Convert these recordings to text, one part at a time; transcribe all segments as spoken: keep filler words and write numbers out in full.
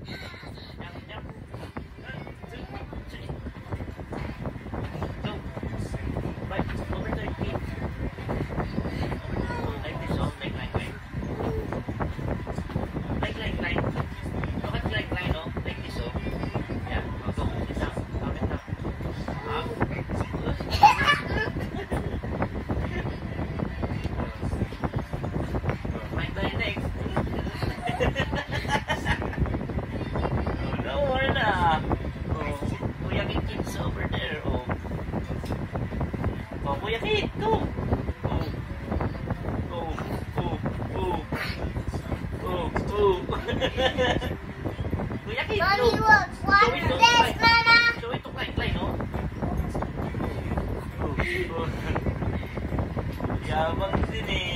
Kuya Kit, go! Go! Go! Go! Go! Go! Go! Kuya Kit, Mommy, go! look, watch Show it to this, Klein. Mama. Show it to Klein, Klein, no? Go! Go! Yabang din eh.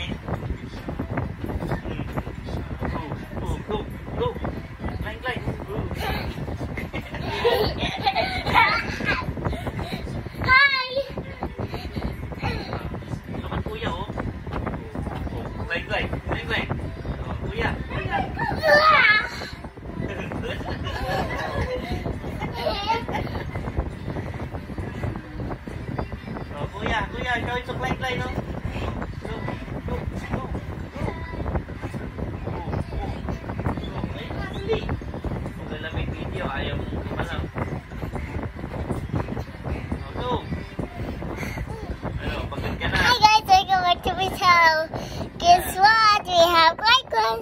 Go! Go! Go! Go! Klein, Klein! Go! Klein, Klein, Klein, Klein. Oh, kuya, kuya. Oh, kuya, kuya, show it to Klein, Klein, no? Go, go, go, go. Go, go, go. Ay, dali. Kung wala may video, ayaw mo malang. Oh, go. Ano, pagod ka na. Hi guys, welcome back to my channel. Guess what? We have like one.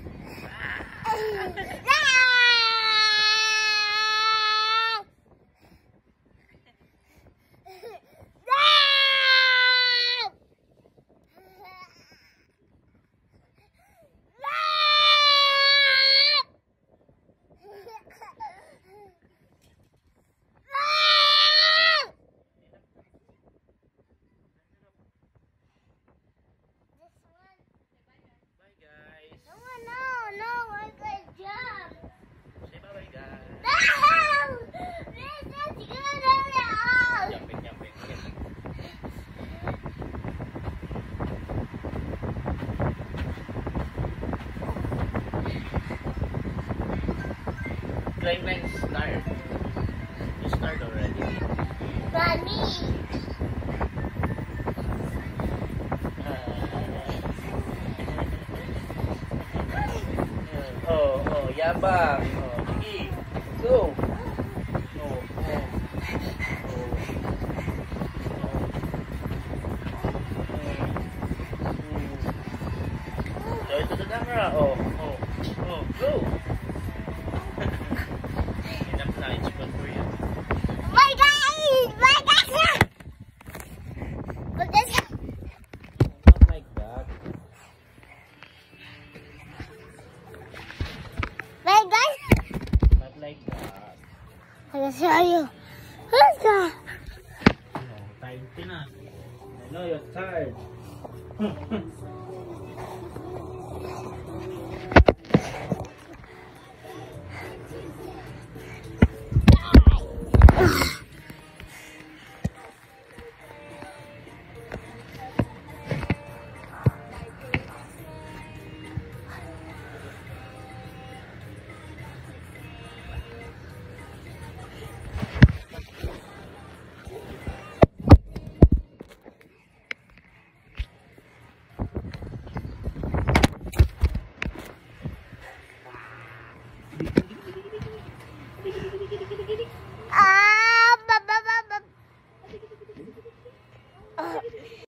Klein, Klein, start. You start already. Mommy. Oh, oh, yabang. Oh, sige. Go. Oh, oh. Oh. Show it to the camera. Oh, oh, oh, go. Enough na, it's good for you. My guys! My guys! Look at this. Not like that. My guys! Not like that. I'm gonna show you. Who's that? No, time ka na. I know you're tired.